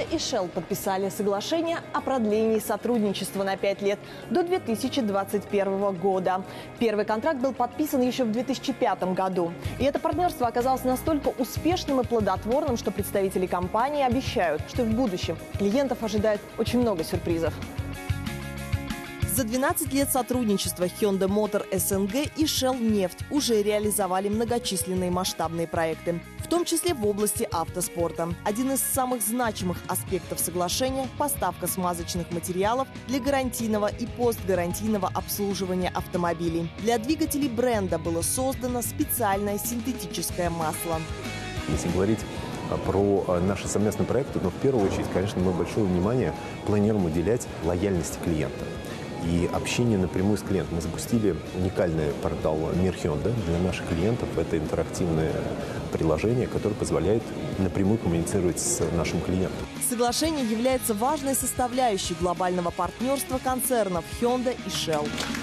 и Shell подписали соглашение о продлении сотрудничества на 5 лет до 2021 года. Первый контракт был подписан еще в 2005 году. И это партнерство оказалось настолько успешным и плодотворным, что представители компании обещают, что в будущем клиентов ожидает очень много сюрпризов. За 12 лет сотрудничества Hyundai Motor СНГ и Shell Нефть уже реализовали многочисленные масштабные проекты, в том числе в области автоспорта. Один из самых значимых аспектов соглашения – поставка смазочных материалов для гарантийного и постгарантийного обслуживания автомобилей. Для двигателей бренда было создано специальное синтетическое масло. Если говорить про наши совместные проекты, но в первую очередь, конечно, мы большое внимание планируем уделять лояльности клиента и общение напрямую с клиентом. Мы запустили уникальный портал «Мир Hyundai» для наших клиентов. Это интерактивное приложение, которое позволяет напрямую коммуницировать с нашим клиентом. Соглашение является важной составляющей глобального партнерства концернов Hyundai и Shell.